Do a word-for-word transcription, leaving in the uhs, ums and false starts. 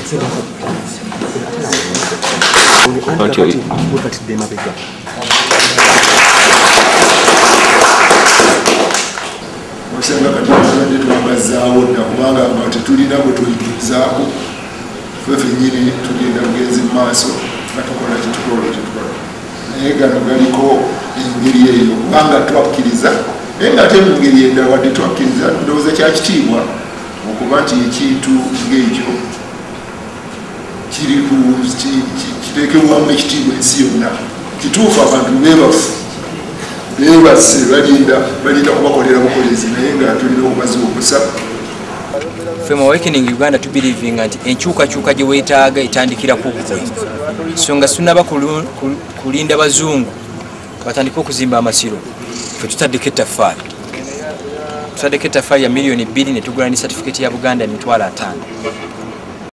Osanga kati tubadde twabazaawo dda kubanga nga tetulina bwe tuyigirizaako ffe ffennyini tugenda bugenzi mu maaso nga tukola kyetukola kyetukola naye gano galiko engeri eyo kubanga twakkiriza naye nga ate mu ngeri endala wadde twakkiriza ndowooza kya kitiibwa okuba nti ekintu ng'ekyo kiteekebwamu ekitiibwa ensi yonna kituufu abantu beebafu beebase balinda balinda kubakolera bukolezi naye nga tulina okubazibukusa. From Awakening Uganda to believing that enkyukakyuka gye weetaaga etandikira ku ggwe. So nga tunaba kulinda bazungu batandika okuzimba amasiro ffe tutaddeko ettaffaali tutaddeko ettaffaali ya miliyoni bbiri ne tugula ne certificate ya Buganda emitwalo ataano.